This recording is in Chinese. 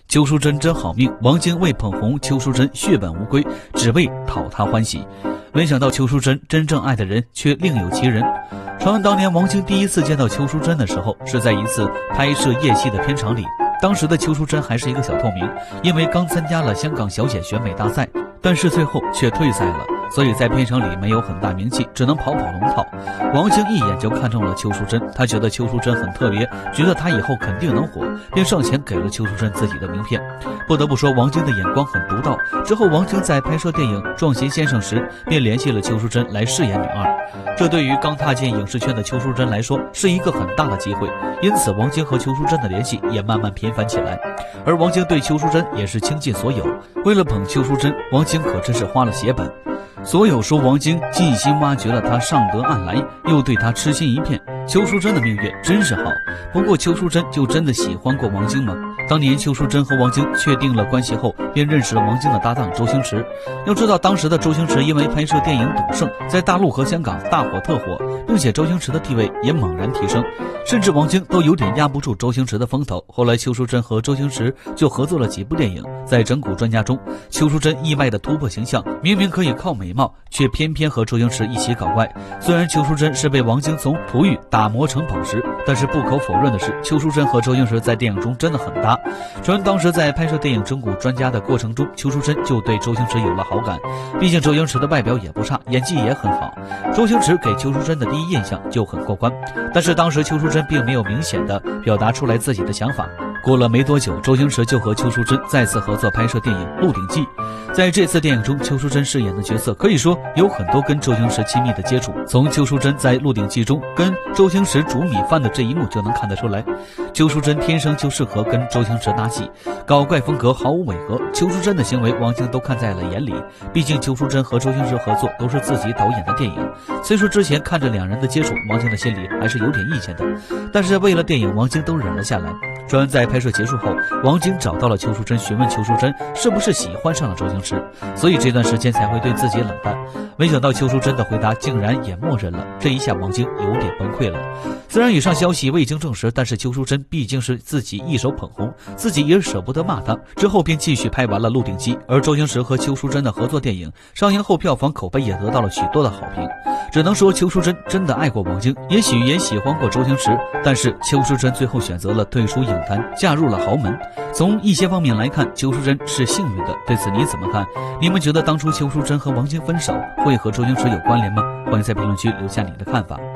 邱淑贞真好命，王晶为捧红邱淑贞血本无归，只为讨她欢喜。没想到邱淑贞真正爱的人却另有其人。传闻当年王晶第一次见到邱淑贞的时候，是在一次拍摄夜戏的片场里。当时的邱淑贞还是一个小透明，因为刚参加了香港小姐选美大赛，但是最后却退赛了，所以在片场里没有很大名气，只能跑龙套。王晶一眼就看中了邱淑贞，他觉得邱淑贞很特别，觉得她以后肯定能火，便上前给了邱淑贞自己的名片。不得不说，王晶的眼光很独到。之后，王晶在拍摄电影《撞邪先生》时，便联系了邱淑贞来饰演女二。这对于刚踏进影视圈的邱淑贞来说，是一个很大的机会。因此，王晶和邱淑贞的联系也慢慢频繁起来。而王晶对邱淑贞也是倾尽所有。为了捧邱淑贞，王晶可真是花了血本。所有说王晶尽心挖掘了她上得岸来，又对她痴心一片。邱淑贞的命运真是好。不过邱淑贞就真的喜欢过王晶吗？当年邱淑贞和王晶确定了关系后，便认识了王晶的搭档周星驰。要知道当时的周星驰因为拍摄电影《赌圣》在大陆和香港大火特火，并且周星驰的地位也猛然提升，甚至王晶都有点压不住周星驰的风头。后来邱淑贞和周星驰就合作了几部电影。在整蛊专家中，邱淑贞意外的突破形象，明明可以靠美貌，却偏偏和周星驰一起搞怪。虽然邱淑贞是被王晶从璞玉打磨成宝石，但是不可否认的是，邱淑贞和周星驰在电影中真的很搭。传闻当时在拍摄电影《整蛊专家》的过程中，邱淑贞就对周星驰有了好感，毕竟周星驰的外表也不差，演技也很好，周星驰给邱淑贞的第一印象就很过关。但是当时邱淑贞并没有明显的表达出来自己的想法。过了没多久，周星驰就和邱淑贞再次合作拍摄电影《鹿鼎记》。在这次电影中，邱淑贞饰演的角色可以说有很多跟周星驰亲密的接触。从邱淑贞在《鹿鼎记》中跟周星驰煮米饭的这一幕就能看得出来，邱淑贞天生就适合跟周星驰搭戏，搞怪风格毫无违和。邱淑贞的行为，王晶都看在了眼里。毕竟邱淑贞和周星驰合作都是自己导演的电影，虽说之前看着两人的接触，王晶的心里还是有点意见的，但是为了电影，王晶都忍了下来。传闻在拍摄结束后，王晶找到了邱淑贞，询问邱淑贞是不是喜欢上了周星驰，所以这段时间才会对自己冷淡。没想到邱淑贞的回答竟然也默认了，这一下王晶有点崩溃了。虽然以上消息未经证实，但是邱淑贞毕竟是自己一手捧红，自己也舍不得骂她。之后便继续拍完了《鹿鼎记》，而周星驰和邱淑贞的合作电影上映后，票房口碑也得到了许多的好评。只能说邱淑贞真的爱过王晶，也许也喜欢过周星驰，但是邱淑贞最后选择了退出影坛，嫁入了豪门。从一些方面来看，邱淑贞是幸运的，对此你怎么看？你们觉得当初邱淑贞和王晶分手会和周星驰有关联吗？欢迎在评论区留下你的看法。